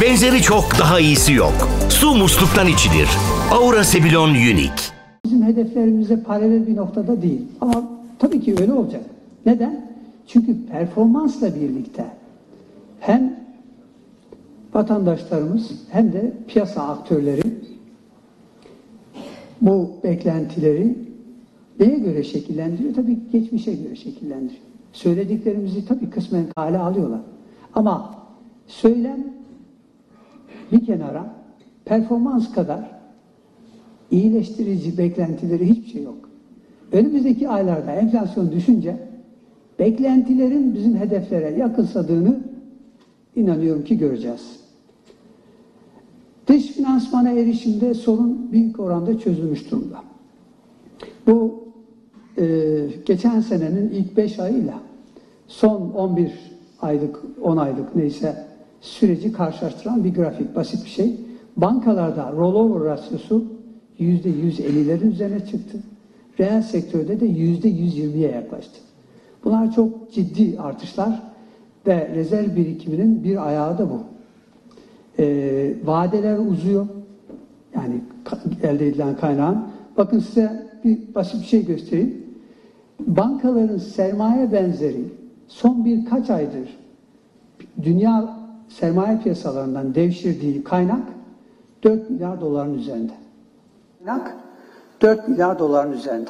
Benzeri çok, daha iyisi yok. Su musluktan içilir. Aura Sebilon Unique. Bizim hedeflerimize paralel bir noktada değil. Ama tabii ki öyle olacak. Neden? Çünkü performansla birlikte hem vatandaşlarımız hem de piyasa aktörleri bu beklentileri neye göre şekillendiriyor? Tabii geçmişe göre şekillendiriyor. Söylediklerimizi tabii kısmen kale alıyorlar. Ama söylem bir kenara, performans kadar iyileştirici beklentileri hiçbir şey yok. Önümüzdeki aylarda enflasyon düşünce beklentilerin bizim hedeflere yakınsadığını inanıyorum ki göreceğiz. Dış finansmana erişimde sorun büyük oranda çözülmüş durumda. Bu geçen senenin ilk 5 ayıyla son 11 aylık, 10 aylık neyse süreci karşılaştıran bir grafik, basit bir şey. Bankalarda rollover rasyosu %150'lerin üzerine çıktı. Reel sektörde de %120'ye yaklaştı. Bunlar çok ciddi artışlar ve rezerv birikiminin bir ayağı da bu. Vadeler uzuyor. Yani elde edilen kaynağın. Bakın size bir basit bir şey göstereyim. Bankaların sermaye benzeri son birkaç aydır dünya sermaye piyasalarından devşirdiği kaynak 4 milyar doların üzerinde. Kaynak 4 milyar doların üzerinde.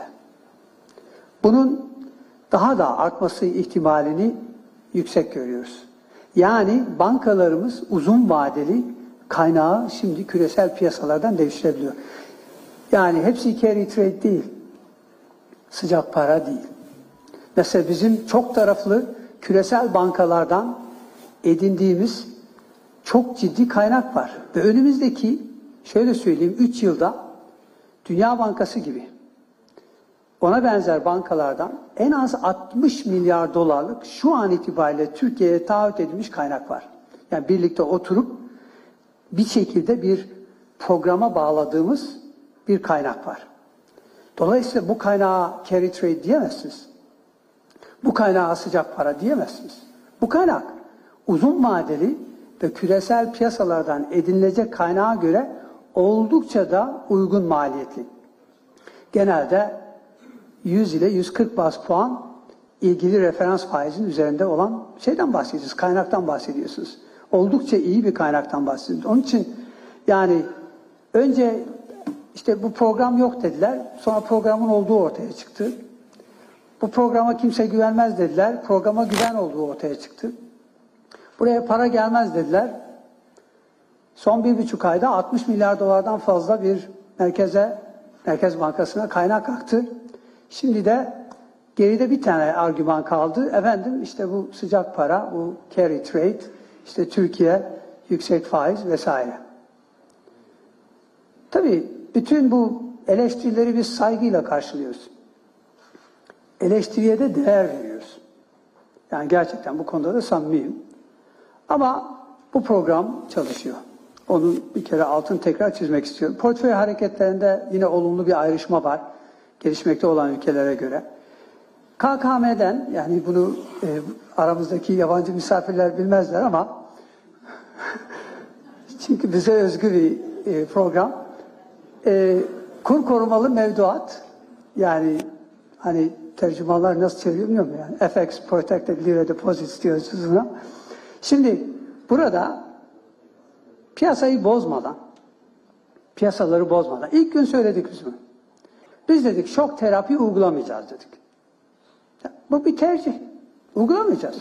Bunun daha da artması ihtimalini yüksek görüyoruz. Yani bankalarımız uzun vadeli kaynağı şimdi küresel piyasalardan devşirebiliyor. Yani hepsi carry trade değil, sıcak para değil. Mesela bizim çok taraflı küresel bankalardan edindiğimiz çok ciddi kaynak var. Ve önümüzdeki, şöyle söyleyeyim, 3 yılda Dünya Bankası gibi ona benzer bankalardan en az 60 milyar dolarlık şu an itibariyle Türkiye'ye taahhüt edilmiş kaynak var. Yani birlikte oturup bir şekilde bir programa bağladığımız bir kaynak var. Dolayısıyla bu kaynağa carry trade diyemezsiniz. Bu kaynağa sıcak para diyemezsiniz. Bu kaynak uzun vadeli ve küresel piyasalardan edinilecek kaynağa göre oldukça da uygun maliyetli. Genelde 100 ile 140 baz puan ilgili referans faizin üzerinde olan şeyden bahsediyorsunuz, kaynaktan bahsediyorsunuz. Oldukça iyi bir kaynaktan bahsediyorsunuz. Onun için yani önce işte bu program yok dediler, sonra programın olduğu ortaya çıktı. Bu programa kimse güvenmez dediler, programa güven olduğu ortaya çıktı. Buraya para gelmez dediler. Son 1,5 ayda 60 milyar dolardan fazla bir Merkez Bankası'na kaynak aktı. Şimdi de geride bir tane argüman kaldı. Efendim işte bu sıcak para, bu carry trade, işte Türkiye yüksek faiz vesaire. Tabii bütün bu eleştirileri biz saygıyla karşılıyoruz. Eleştiriye de değer veriyoruz. Yani gerçekten bu konuda da samimiyim. Ama bu program çalışıyor. Onun bir kere altını tekrar çizmek istiyorum. Portföy hareketlerinde yine olumlu bir ayrışma var. Gelişmekte olan ülkelere göre. KKM'den, yani bunu aramızdaki yabancı misafirler bilmezler ama çünkü bize özgü bir program. Kur korumalı mevduat, yani hani tercümanlar nasıl çeviriyor bilmiyorum yani. FX Protected Lira Deposits diyoruz buna. Şimdi burada piyasayı bozmadan, piyasaları bozmadan, ilk gün söyledik biz bunu. Biz dedik şok terapi uygulamayacağız dedik. Bu bir tercih. Uygulamayacağız.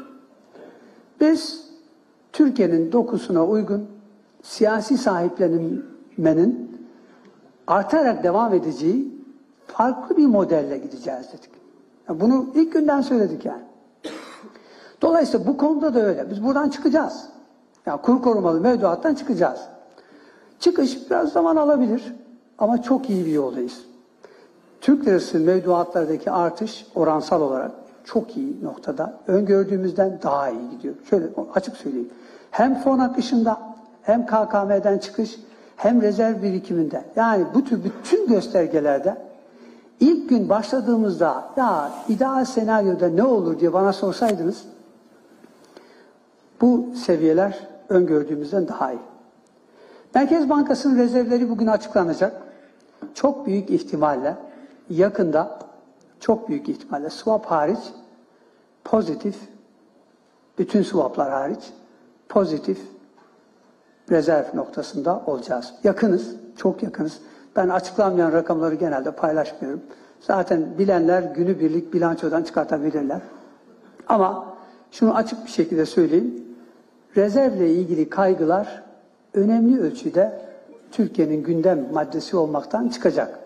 Biz Türkiye'nin dokusuna uygun siyasi sahiplenmenin artarak devam edeceği farklı bir modelle gideceğiz dedik. Bunu ilk günden söyledik yani. Dolayısıyla bu konuda da öyle. Biz buradan çıkacağız. Yani kur korumalı mevduattan çıkacağız. Çıkış biraz zaman alabilir ama çok iyi bir yoldayız. Türk lirası mevduatlardaki artış oransal olarak çok iyi noktada. Öngördüğümüzden daha iyi gidiyor. Şöyle açık söyleyeyim. Hem fon akışında, hem KKM'den çıkış, hem rezerv birikiminde. Yani bu tür bütün göstergelerde ilk gün başladığımızda ya ideal senaryoda ne olur diye bana sorsaydınız bu seviyeler öngördüğümüzden daha iyi. Merkez Bankası'nın rezervleri bugün açıklanacak. Çok büyük ihtimalle yakında, çok büyük ihtimalle swap hariç pozitif, bütün swaplar hariç pozitif rezerv noktasında olacağız. Yakınız, çok yakınız. Ben açıklanmayan rakamları genelde paylaşmıyorum. Zaten bilenler günübirlik bilançodan çıkartabilirler. Ama şunu açık bir şekilde söyleyeyim. Rezervle ilgili kaygılar önemli ölçüde Türkiye'nin gündem maddesi olmaktan çıkacak.